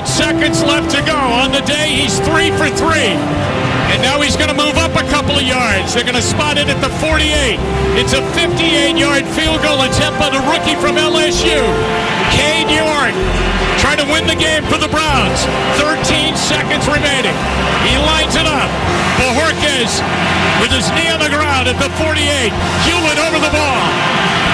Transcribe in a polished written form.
seconds left to go. On the day, he's 3 for 3. And now he's going to move up a couple of yards. They're going to spot it at the 48. It's a 58-yard field goal attempt by the rookie from LSU, Cade York, trying to win the game for the Browns. 13 seconds remaining. He lines it up. Bojorquez with his knee on the ground at the 48. Hewlett over the ball.